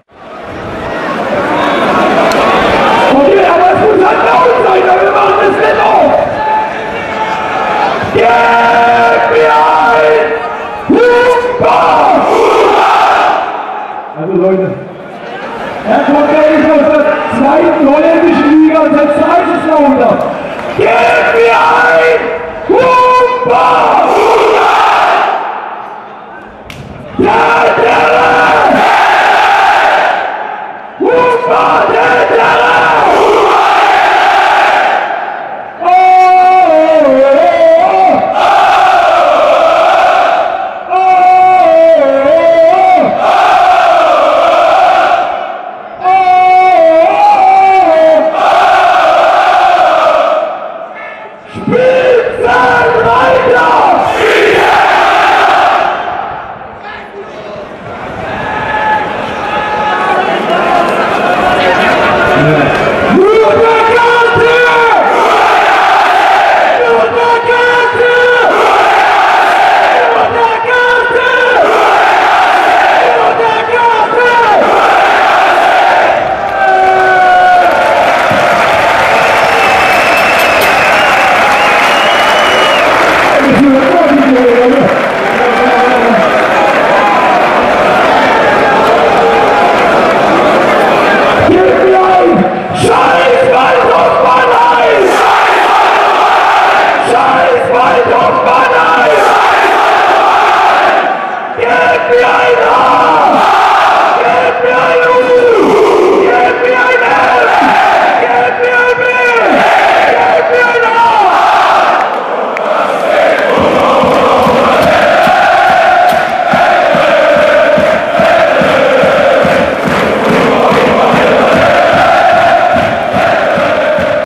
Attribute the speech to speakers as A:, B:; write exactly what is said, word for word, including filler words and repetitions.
A: Okay, aber es muss halt laut sein, weil wir machen das nicht auf! Gib mir ein! Hurra! Also Leute, Herr Kollege aus der zweiten holländischen Liga und setzt heißes lauter. Gib mir ein! Hurra! Ja!